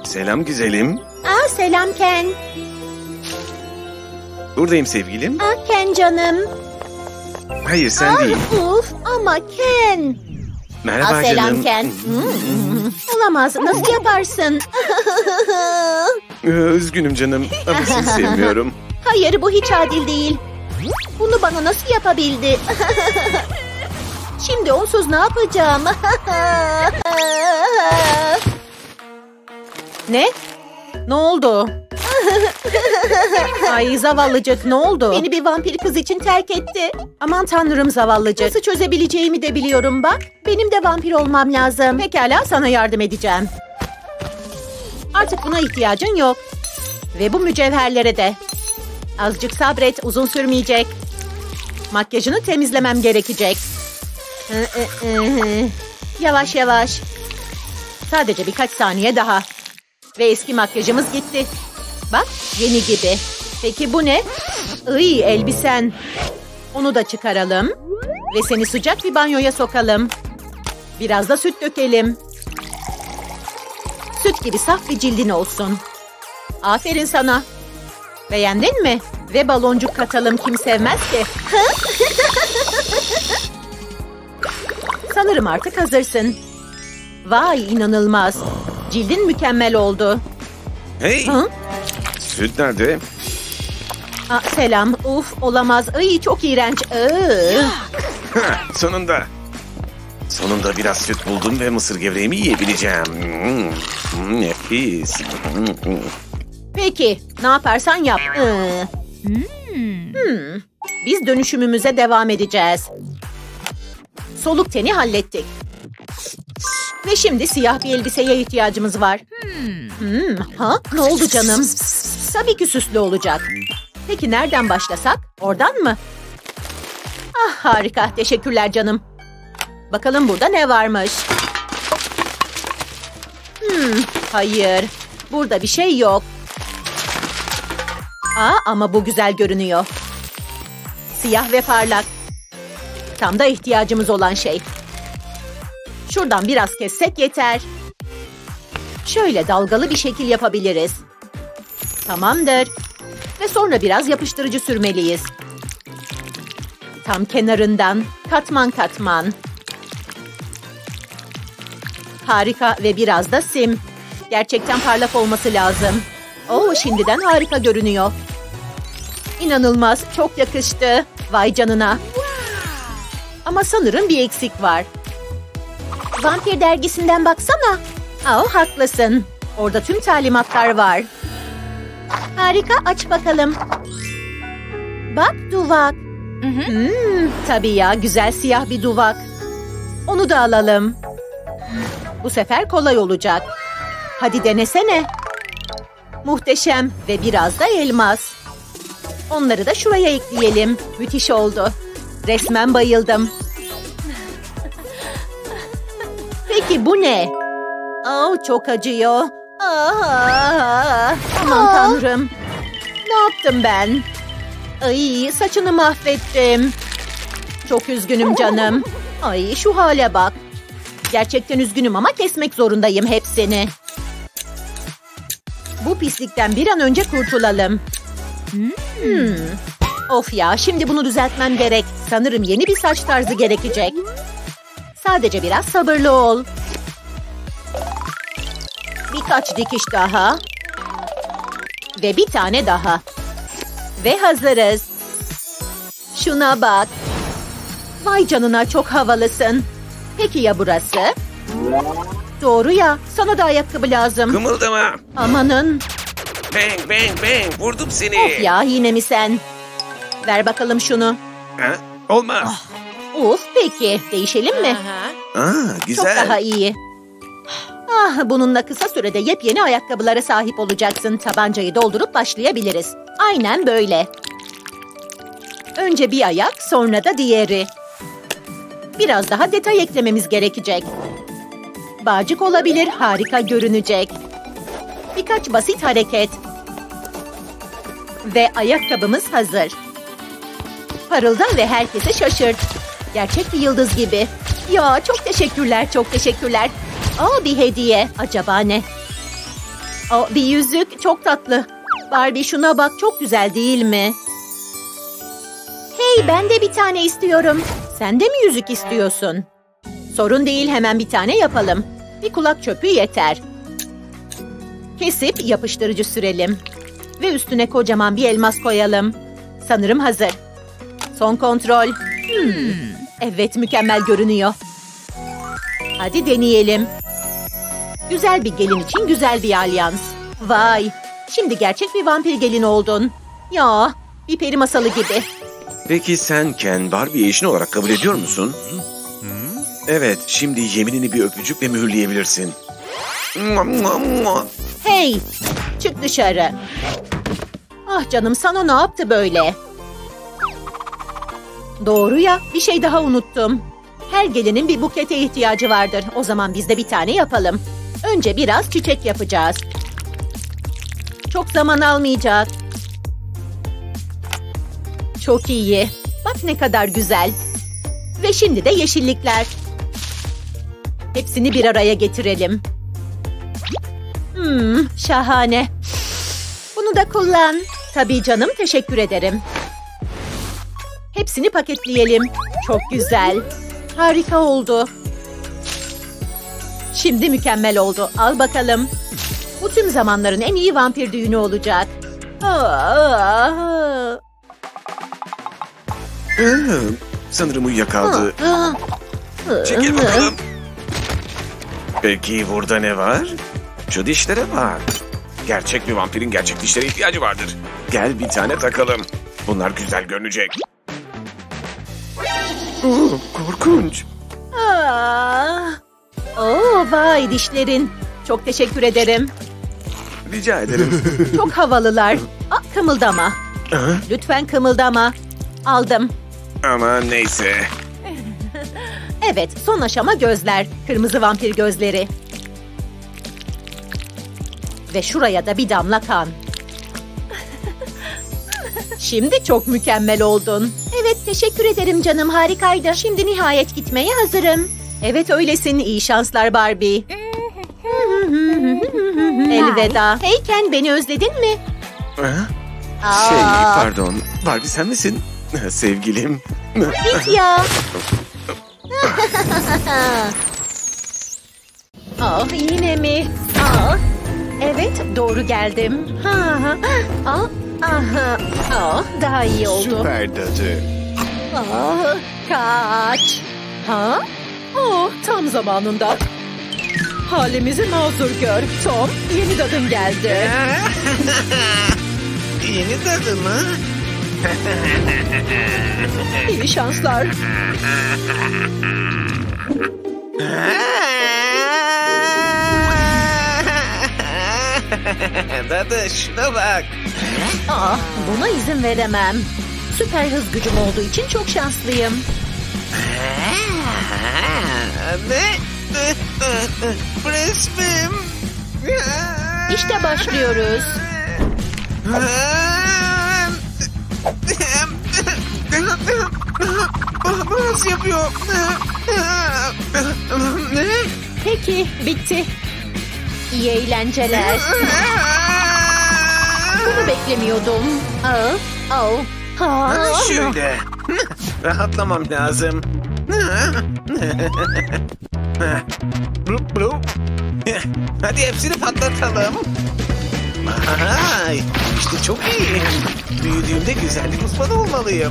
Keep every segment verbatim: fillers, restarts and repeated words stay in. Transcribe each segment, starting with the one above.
Selam güzelim. Aa, selam Ken. Buradayım sevgilim. Aa, Ken canım. Hayır sen Aa, değil. Uf, ama Ken. Merhaba Aa, selam canım. Ken. Hmm, olamaz. Nasıl yaparsın? Ee, Üzgünüm canım ama seni sevmiyorum. Hayır, bu hiç adil değil. Bunu bana nasıl yapabildi? Şimdi onsuz ne yapacağım? Ne? Ne oldu? Ay zavallıcık, ne oldu? Beni bir vampir kız için terk etti. Aman tanrım zavallıcık. Nasıl çözebileceğimi de biliyorum bak. Benim de vampir olmam lazım. Pekala, sana yardım edeceğim. Artık buna ihtiyacın yok. Ve bu mücevherlere de. Azıcık sabret, uzun sürmeyecek. Makyajını temizlemem gerekecek. Yavaş yavaş. Sadece birkaç saniye daha. Ve eski makyajımız gitti. Bak, yeni gibi. Peki bu ne? Iy, elbisen. Onu da çıkaralım. Ve seni sıcak bir banyoya sokalım. Biraz da süt dökelim. Süt gibi saf bir cildin olsun. Aferin sana. Beğendin mi? Ve baloncuk katalım, kim sevmez ki? Sanırım artık hazırsın. Vay, inanılmaz. Cildin mükemmel oldu. Hey! Hı? Süt nerede? Aa, selam. Uf, olamaz. Ay, çok iğrenç. Iı. Ha, sonunda. Sonunda biraz süt buldum ve mısır gevreğimi yiyebileceğim. Hmm, hmm, nefis. Hmm. Peki, ne yaparsan yap. Iı. Hmm. Biz dönüşümümüze devam edeceğiz. Soluk teni hallettik. Ve şimdi siyah bir elbiseye ihtiyacımız var. Hmm. Ha? Ne oldu canım? Tabii ki süslü olacak. Peki nereden başlasak? Oradan mı? Ah, harika. Teşekkürler canım. Bakalım burada ne varmış? Hmm, hayır. Burada bir şey yok. Aa, ama bu güzel görünüyor. Siyah ve parlak. Tam da ihtiyacımız olan şey. Şuradan biraz kessek yeter. Şöyle dalgalı bir şekil yapabiliriz. Tamamdır. Ve sonra biraz yapıştırıcı sürmeliyiz. Tam kenarından katman katman. Harika ve biraz da sim. Gerçekten parlak olması lazım. Oo, şimdiden harika görünüyor. İnanılmaz, çok yakıştı. Vay canına. Ama sanırım bir eksik var. Vampir dergisinden baksana. Aa, haklısın. Orada tüm talimatlar var. Harika, aç bakalım. Bak, duvak. Hmm, tabii ya, güzel siyah bir duvak. Onu da alalım. Bu sefer kolay olacak. Hadi denesene. Muhteşem ve biraz da elmas. Onları da şuraya ekleyelim. Müthiş oldu. Resmen bayıldım. Peki bu ne? Oh, çok acıyor. Aa, aman tanrım. Ne yaptım ben? Ay, saçını mahvettim. Çok üzgünüm canım. Ay, şu hale bak. Gerçekten üzgünüm ama kesmek zorundayım hepsini. Bu pislikten bir an önce kurtulalım. Hmm. Of ya, şimdi bunu düzeltmem gerek. Sanırım yeni bir saç tarzı gerekecek. Sadece biraz sabırlı ol. Birkaç dikiş daha. Ve bir tane daha. Ve hazırız. Şuna bak. Vay canına, çok havalısın. Peki ya burası? Doğru ya, sana da ayakkabı lazım. Kımıldama. Amanın. Bang bang bang. Vurdum seni. Of ya, yine mi sen? Ver bakalım şunu. Ha? Olmaz. Of, peki. Değişelim mi? Aa, güzel. Çok daha iyi. Ah, bununla kısa sürede yepyeni ayakkabılara sahip olacaksın. Tabancayı doldurup başlayabiliriz. Aynen böyle. Önce bir ayak, sonra da diğeri. Biraz daha detay eklememiz gerekecek. Bağcık olabilir, harika görünecek. Birkaç basit hareket. Ve ayakkabımız hazır. Parılda ve herkese şaşırt. Gerçek bir yıldız gibi. Ya, çok teşekkürler, çok teşekkürler. Aa, bir hediye. Acaba ne? O, bir yüzük çok tatlı. Barbie şuna bak, çok güzel değil mi? Hey, ben de bir tane istiyorum. Sen de mi yüzük istiyorsun? Sorun değil, hemen bir tane yapalım. Bir kulak çöpü yeter. Kesip yapıştırıcı sürelim. Ve üstüne kocaman bir elmas koyalım. Sanırım hazır. Son kontrol. Hmm. Evet, mükemmel görünüyor. Hadi deneyelim. Güzel bir gelin için güzel bir alyans. Vay, şimdi gerçek bir vampir gelin oldun. Ya, bir peri masalı gibi. Peki sen Ken, Barbie'yi eşin olarak kabul ediyor musun? Evet, şimdi yeminini bir öpücükle mühürleyebilirsin. Hey, çık dışarı. Ah canım, sana ne yaptı böyle? Doğru ya, bir şey daha unuttum. Her gelinin bir bukete ihtiyacı vardır. O zaman biz de bir tane yapalım. Önce biraz çiçek yapacağız. Çok zaman almayacak. Çok iyi. Bak ne kadar güzel. Ve şimdi de yeşillikler. Hepsini bir araya getirelim. Hmm, şahane. Bunu da kullan. Tabii canım, teşekkür ederim. Hepsini paketleyelim. Çok güzel. Harika oldu. Şimdi mükemmel oldu. Al bakalım. Bu tüm zamanların en iyi vampir düğünü olacak. Aa, Ee, sanırım uyuyakaldı. Çekil bakalım. Peki burada ne var? Şu dişlere bak. Gerçek bir vampirin gerçek dişlere ihtiyacı vardır. Gel bir tane takalım. Bunlar güzel görünecek. Oo, korkunç. Aa. Oo, vay dişlerin. Çok teşekkür ederim. Rica ederim. Çok havalılar. Aa, kımıldama. Aha, Lütfen kımıldama. Aldım. ama neyse. Evet, son aşama gözler. Kırmızı vampir gözleri. Ve şuraya da bir damla kan. Şimdi çok mükemmel oldun. Evet, teşekkür ederim canım, harikaydı. Şimdi nihayet gitmeye hazırım. Evet öylesin. İyi şanslar Barbie. Elveda. Hey Ken, beni özledin mi? Aha, şey pardon. Barbie sen misin? Sevgilim. Git ya. Ah, yine mi? Ah, evet doğru geldim. Ha, ha. Ah, aha. Ah, daha iyi oldu. Süper dadı. Ah, kaç. Ha? Oh, tam zamanında. Halimizi mazur gör. Tom, yeni dadın geldi. Yeni dadı mı? İyi şanslar. Dadı şuna bak. Ah, buna izin veremem. Süper hız gücüm olduğu için çok şanslıyım. Ne? Resmim. İşte başlıyoruz. Bu nasıl yapıyor? Ne? Peki, bitti. İyi eğlenceler. Bunu beklemiyordum. Aa, au. Ha. Şöyle. Rahatlamam lazım. Hadi hepsini patlatalım. Ay, işte çok iyi. Büyüdüğümde güzellik uzmanı olmalıyım.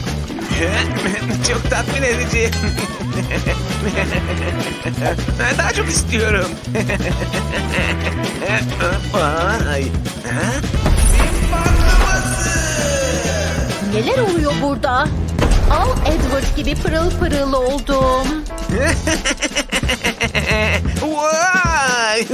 Çok tatmin edici. Daha çok istiyorum. Vay. Neler oluyor burada? Al Edward gibi pırıl pırıl oldum. Vay.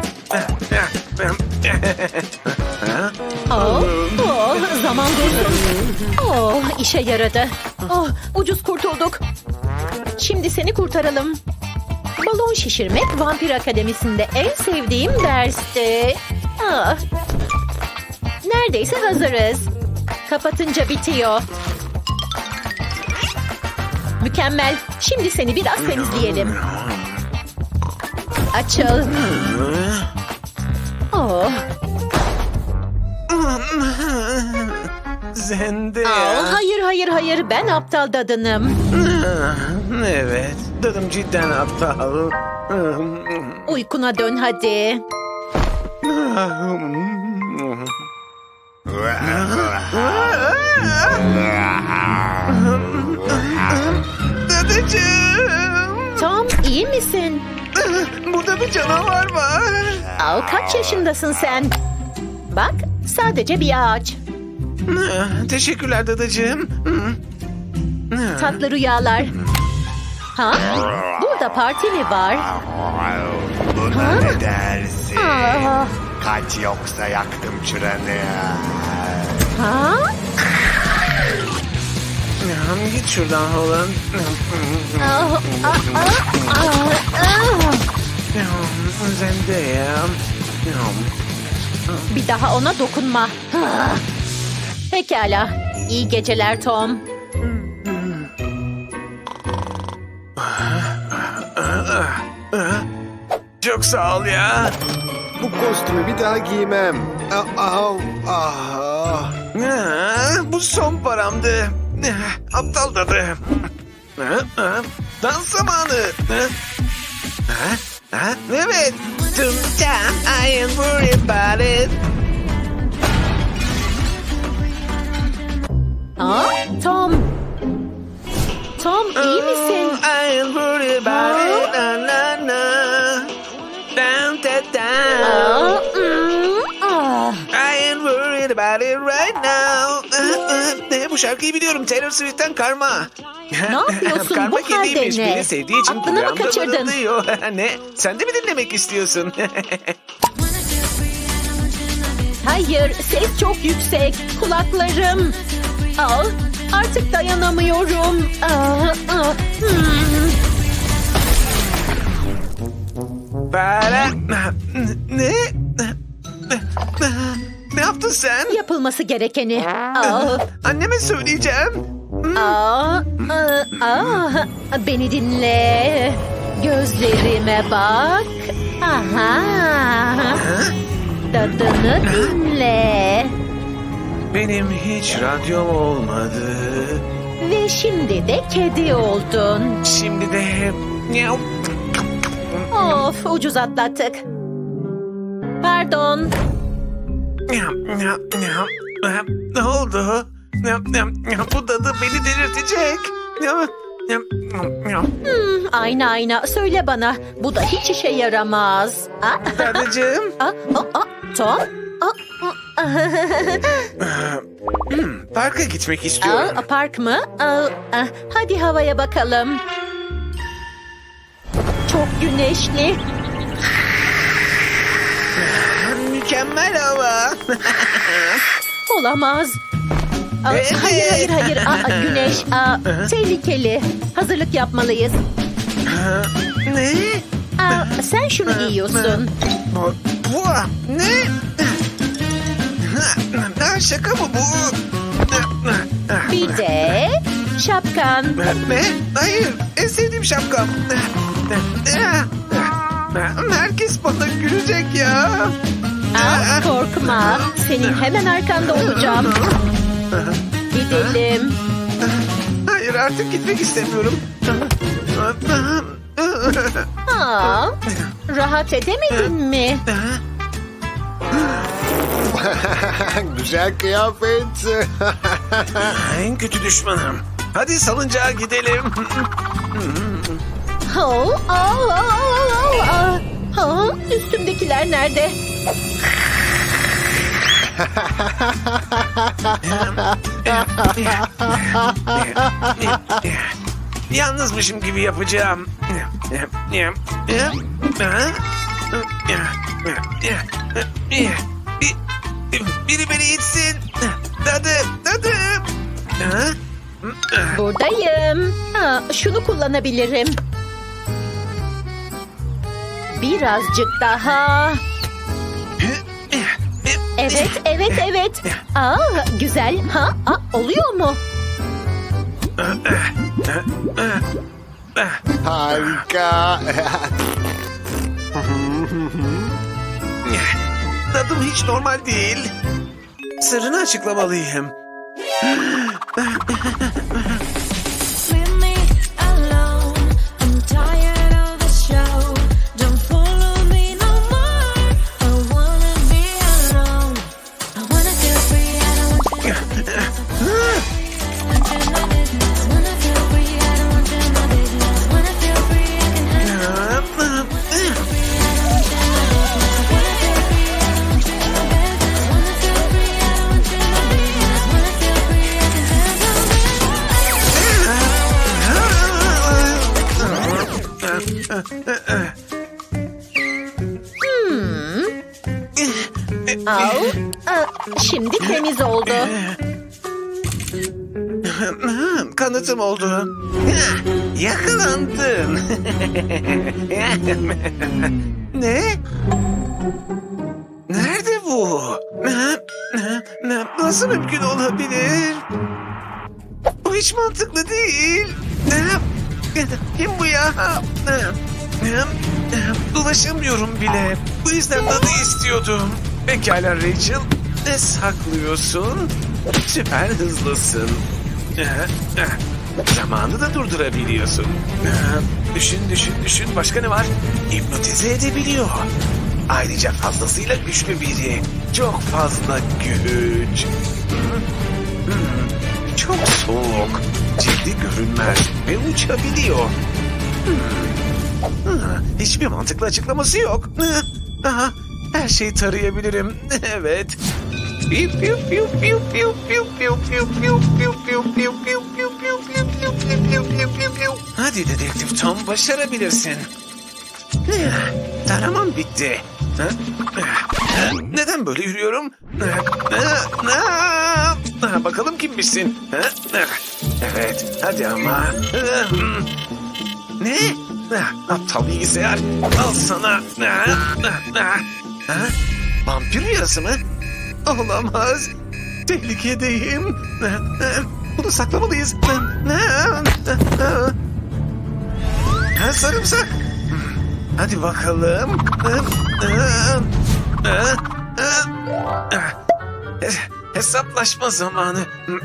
Oh, oh, zaman dursun. Oh, işe yaradı. Oh, ucuz kurtulduk. Şimdi seni kurtaralım. Balon şişirmek Vampir Akademisi'nde en sevdiğim dersti. Ah. Neredeyse hazırız. Kapatınca bitiyor. Mükemmel. Şimdi seni biraz temizleyelim. Açıl. Oh, Zendaya. Aa, hayır hayır hayır ben aptal dadınım. Evet, dadım cidden aptal. Uykuna dön hadi. Dadıcığım. Tom iyi misin? Burada bir canavar var. Aa, kaç yaşındasın sen? Bak sadece bir ağaç. Teşekkürler dadıcığım. Tatlı rüyalar. Ha? Burada parti mi var? Buna ne dersin? Aa, Kaç yoksa yaktım çıranı. ha? Git şuradan Holland. Aa, aa, aa, aa. Zendaya. Bir daha ona dokunma. Ah. Pekala. İyi geceler Tom. Çok sağ ol ya. Bu kostümü bir daha giymem. Ah, ah, ah. Ha, bu son paramdı. Aptal dadı. Ha, ha, dans zamanı. Ha, ha, ha, evet. Tüm time I ain't worried about it. Ha? Tom. Tom iyi misin? I ain't worried about it. Na, na, na. Down, da, down. Aa, mm, ah. I ain't worried about it right now. Ne bu şarkıyı biliyorum Taylor Swift'ten karma. Ne yapıyorsun? Karma Bu halde kediymiş, ne? beni sevdiği için Aklını mı kulağımda kaçırdın? mırıldıyor. Ne? Sen de mi dinlemek istiyorsun? Hayır, ses çok yüksek. Kulaklarım. Aa, artık dayanamıyorum. Aa, aa, hmm. Para... Ne? Ne yaptın sen? Yapılması gerekeni. Aa, Anneme söyleyeceğim. aa, aa, aa. Beni dinle. Gözlerime bak. Aha. Dadını dinle. Benim hiç radyom olmadı. Ve şimdi de kedi oldun. Şimdi de... Of, ucuz atlattık. Pardon. Ne oldu? Bu dadı beni delirtecek. Hmm, ayna ayna. Söyle bana. Bu da hiç işe yaramaz. Aa, Dadıcığım. aa, aa, aa, Tom? Aa, aa, Hmm, parka gitmek istiyorum. aa, park mı? Aa, aa, hadi havaya bakalım. Çok güneşli. Mükemmel hava. Olamaz. Aa, Evet. hayır hayır hayır. Aa, güneş. Aa, tehlikeli. Hazırlık yapmalıyız. Ne? Aa, sen şunu giyiyorsun. Bu, bu ne? Ha, şaka mı bu? Bir de şapkan. Ne? Hayır, en sevdiğim şapkam. Herkes bana gülecek ya. Aa, korkma. Senin hemen arkanda olacağım. Gidelim. Hayır, artık gitmek istemiyorum. Aa, rahat edemedin mi? Güzel kıyafet. En kötü düşmanım. Hadi salıncağa gidelim. Oh, oh, oh, oh, oh. Oh, üstümdekiler nerede? Yalnızmışım gibi yapacağım. Biri beni itsin. Dadı, dadı. Buradayım. Aa, şunu kullanabilirim. Birazcık daha. Evet, evet, evet. Aa, güzel. Ha, aa, oluyor mu? Harika. Dadım hiç normal değil. Sırrını açıklamalıyım. Leave me alone. I'm tired of the show. Don't follow me no more. I wanna be alone. I wanna feel free. I don't want you. Want you my business. Wanna feel free. I don't want you my business. Wanna feel free. I can handle. Wanna feel free. I don't want you my business. Wanna feel free. I don't want you my business. Wanna feel free. I don't want you my business. Wanna feel free. I can Al. Aa, şimdi temiz oldu. Kanıtım oldu. Yakalandın. Ne? Nerede bu? Nasıl mümkün olabilir? Bu hiç mantıklı değil. Kim bu ya? Ulaşamıyorum bile. Bu yüzden dadı istiyordum. Pekala Rachel. Ne saklıyorsun? Süper hızlısın. Zamanı da durdurabiliyorsun. Düşün düşün düşün. Başka ne var? Hipnotize edebiliyor. Ayrıca fazlasıyla güçlü biri. Çok fazla güç. Çok soğuk. Cildi görünmez ve uçabiliyor. Hiçbir mantıklı açıklaması yok. Aha, her şeyi tarayabilirim. Evet. Hadi dedektif Tom, başarabilirsin. Taramam bitti. Neden böyle yürüyorum? Bakalım kimmişsin? Evet, hadi ama. Ne? Aptal bilgisayar. Al sana. Vampir rüyası mı? Olamaz. Tehlikedeyim. Bunu saklamalıyız. Ha, sarımsak. Hadi bakalım. Hesaplaşma zamanı.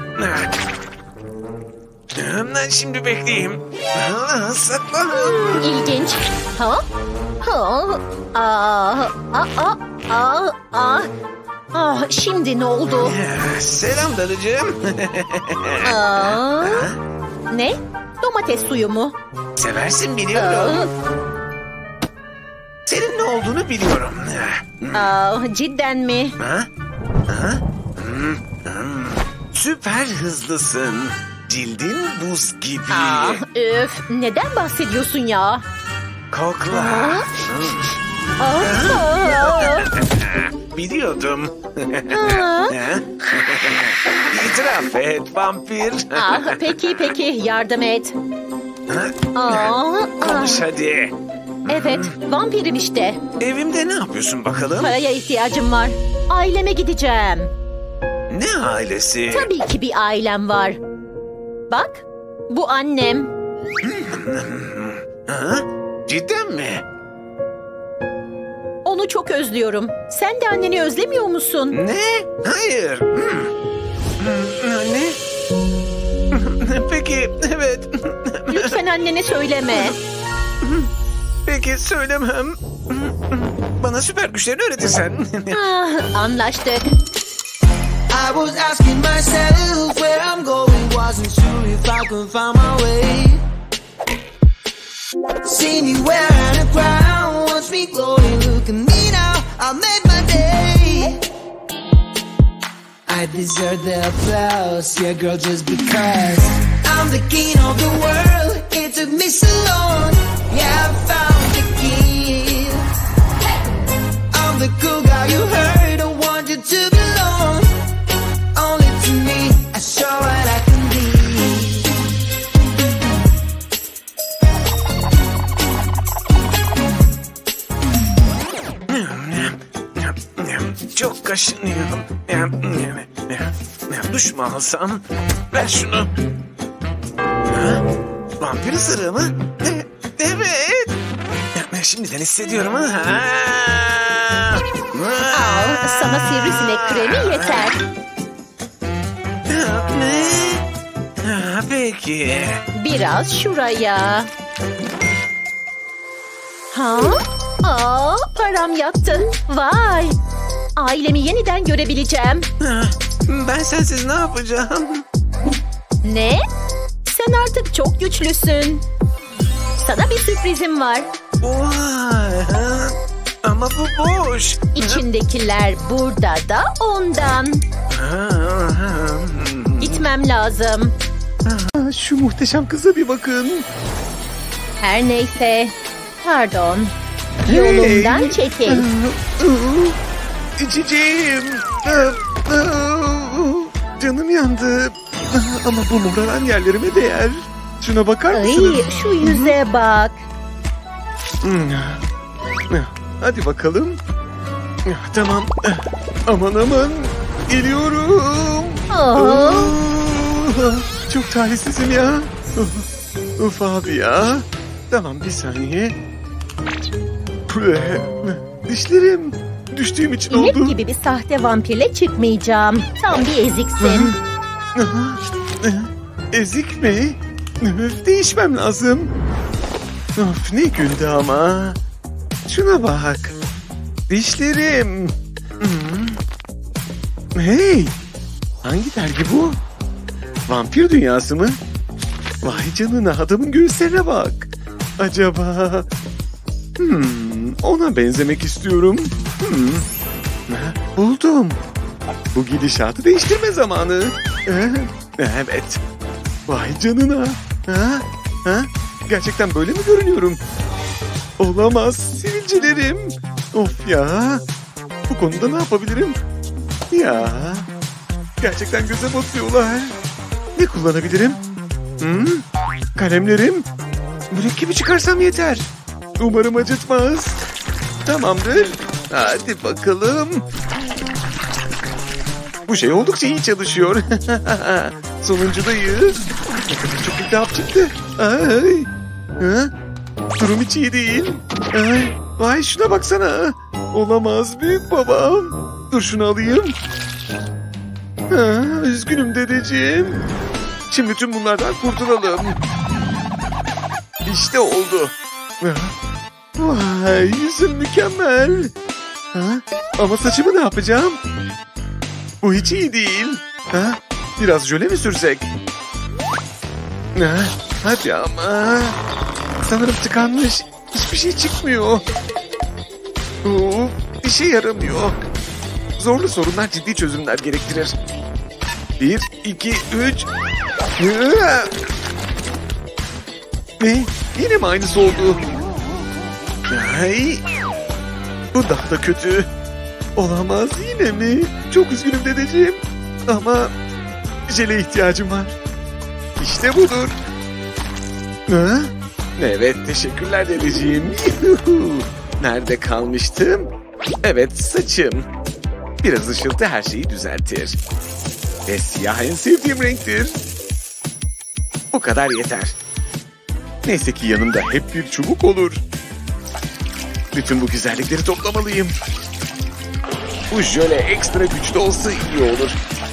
Hemen şimdi bekleyeyim. Saklan. İlginç. Ha? Ha? Aa, aa, aa, aa. Ah, şimdi ne oldu? Selam dadıcığım. Aa, ne? Domates suyu mu? Seversin biliyorum. Aa, Senin ne olduğunu biliyorum. aa, cidden mi? Ha? Ha? Hmm, hmm. Süper hızlısın. Cildin buz gibi. Aa, öf, neden bahsediyorsun ya? Kokla. Aa. Hmm. Aa, aa. Biliyordum. Aa. İtiraf et vampir. Ah, peki peki yardım et. Aa, aa. Konuş hadi. Evet, vampirim işte. Evimde ne yapıyorsun bakalım? Paraya ihtiyacım var. Aileme gideceğim. Ne ailesi? Tabii ki bir ailem var. Bak, bu annem. Ha? Cidden mi? Onu çok özlüyorum. Sen de anneni özlemiyor musun? Ne? Hayır. Hmm. Hmm, Ne? Peki, evet. Lütfen annene söyleme. Peki, söylemem. Bana süper güçlerini öğretirsen. Ah, anlaştık. I was asking myself where I'm going, wasn't sure if I could find my way. See me wearing a crown, watch me glowing, look at me now, I made my day. I deserve the applause, yeah girl, just because I'm the king of the world, it took me so long, yeah I found the key. I'm the cool guy you heard, I want you to belong. Only to me, I show what I can be. Çok kaşınıyorum. Duş mu alsam? Ver şunu. Ha? Vampir ısırığı mı? E- Evet. Şimdiden hissediyorum. Ha? Al, sana sivrisinek kremi yeter. Ne? Ha, peki. Biraz şuraya. Ha? Aa, param yattı. Vay. Ailemi yeniden görebileceğim. Ha, ben sensiz ne yapacağım? Ne? Sen artık çok güçlüsün. Sana bir sürprizim var. Vay, ha. Ama bu boş. İçindekiler burada da ondan. Ha, ha. Gitmem lazım. Ah, şu muhteşem kıza bir bakın. Her neyse. Pardon. Yolumdan çekil. İçeceğim. Canım yandı. Ama bu moraran yerlerime değer. Şuna bakar Ay, mısınız? şu yüze bak. Hadi bakalım. Tamam. Aman aman. Geliyorum. Aa, Çok talihsizim ya. Uf abi ya. Tamam bir saniye. Dişlerim. Düştüğüm için inek oldu. gibi bir sahte vampirle çıkmayacağım. Tam bir eziksin. Ezik mi? Değişmem lazım. Of ne güldü ama. Şuna bak. Dişlerim. Hmm. Hey. Hangi dergi bu? Vampir dünyası mı? Vay canına adamın göğüslerine bak. Acaba... Hmm, ona benzemek istiyorum. Hmm. Ha, buldum. Bu gidişatı değiştirme zamanı. Ee, Evet. Vay canına. Ha? Ha? Gerçekten böyle mi görünüyorum? Olamaz sivilcelerim. Of ya. Bu konuda ne yapabilirim? Ya. Gerçekten göze batıyorlar. Ne kullanabilirim? Hmm? Kalemlerim. Mürekkebi çıkarsam yeter. Umarım acıtmaz. Tamamdır. Hadi bakalım. Bu şey oldukça iyi çalışıyor. Sonuncudayız. Ne kadar çok iltihap çıktı. Ay. Ha? Durum hiç iyi değil. Ay. Vay şuna baksana. Olamaz büyük babam. Dur şunu alayım. Ha, üzgünüm dedeciğim. Şimdi tüm bunlardan kurtulalım. İşte oldu. Vay yüzüm mükemmel. Ha? Ama saçımı ne yapacağım? Bu hiç iyi değil. Ha? Biraz jöle mi sürsek? Ha? Hadi ama. Sanırım tıkanmış. Hiçbir şey çıkmıyor. Of, işe yaramıyor. Zorlu sorunlar ciddi çözümler gerektirir. Bir, iki, üç. Ne? Yine mi aynısı oldu? Ay. Bu daha da kötü. Olamaz yine mi? Çok üzgünüm dedeciğim. Ama jele ihtiyacım var. İşte budur. Ha? Evet teşekkürler dedeciğim. Nerede kalmıştım? Evet saçım. Biraz ışıltı her şeyi düzeltir. Ve siyah en sevdiğim renktir. Bu kadar yeter. Neyse ki yanımda hep bir çubuk olur. Bütün bu güzellikleri toplamalıyım. Bu jöle ekstra güçlü olsa iyi olur.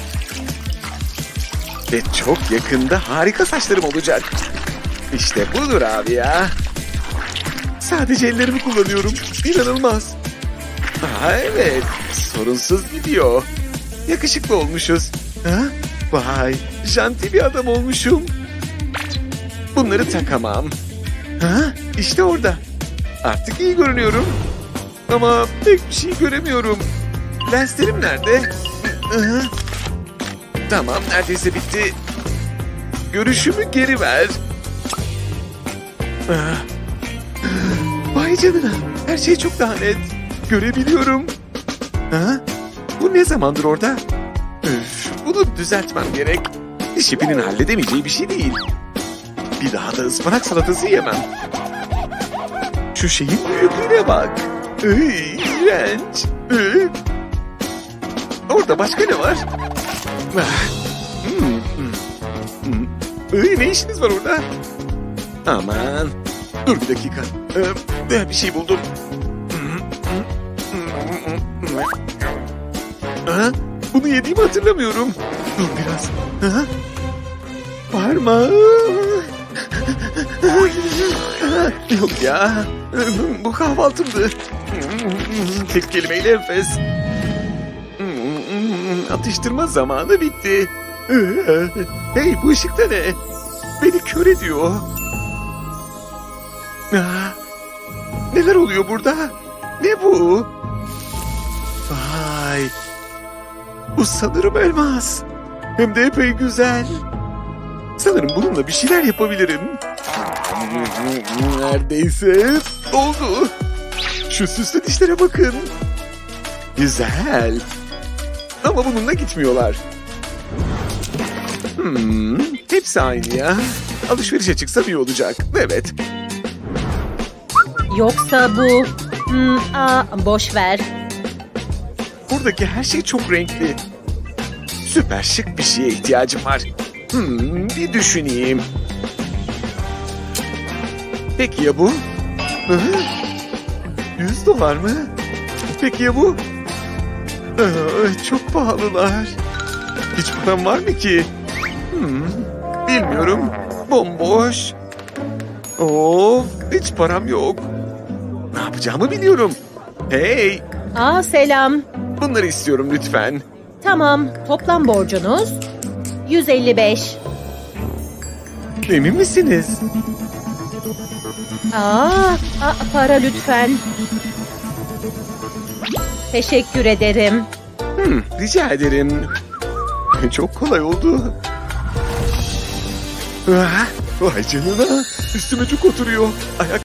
Ve çok yakında harika saçlarım olacak. İşte budur abi ya. Sadece ellerimi kullanıyorum. İnanılmaz. Aa, evet. Sorunsuz gidiyor. Yakışıklı olmuşuz. Ha? Vay. Janti bir adam olmuşum. Bunları takamam. Ha? İşte orada. Artık iyi görünüyorum. Ama pek bir şey göremiyorum. Lenslerim nerede? Hı-hı. Tamam neredeyse bitti. Görüşümü geri ver. Ah. Vay canına. Her şey çok daha net. Görebiliyorum. Ha? Bu ne zamandır orada? Üf, bunu düzeltmem gerek. Diş ipinin halledemeyeceği bir şey değil. Bir daha da ıspanak salatası yemem. Şu şeyin büyüklüğüne bak. Iy, iğrenç. Iy. Orada başka ne var? Ah. Hmm, hmm, hmm. Iy, ne işiniz var orada? Aman. Dur bir dakika. Ee, bir şey buldum. Ha? Bunu yediğimi hatırlamıyorum. Dur biraz. Ha? Parmağım. Yok ya. Bu kahvaltımdı. Tek kelimeyle enfes. Atıştırma zamanı bitti. Hey, bu ışık da ne? Beni kör ediyor. Aa, neler oluyor burada? Ne bu? Vay. Bu sanırım elmas. Hem de epey güzel. Sanırım bununla bir şeyler yapabilirim. Neredeyse oldu. Şu süslü dişlere bakın. Güzel. Ama bununla gitmiyorlar. Hmm, hepsi aynı ya. Alışverişe çıksam iyi olacak. Evet. Yoksa bu... Hmm, aa, boş ver. Buradaki her şey çok renkli. Süper şık bir şeye ihtiyacım var. Hmm, bir düşüneyim. Peki ya bu? Hı? yüz dolar mı? Peki ya bu? Aa, çok pahalılar. Hiç param var mı ki? Hmm, bilmiyorum. Bomboş. Of, hiç param yok. Ne yapacağımı biliyorum. Hey, Aa, selam. bunları istiyorum lütfen. Tamam, toplam borcunuz yüz elli beş. Emin misiniz? Aa, aa, para lütfen. Teşekkür ederim. Hmm, rica ederim. Çok kolay oldu. Ah, vay canına. Üstüme çok oturuyor. Ayak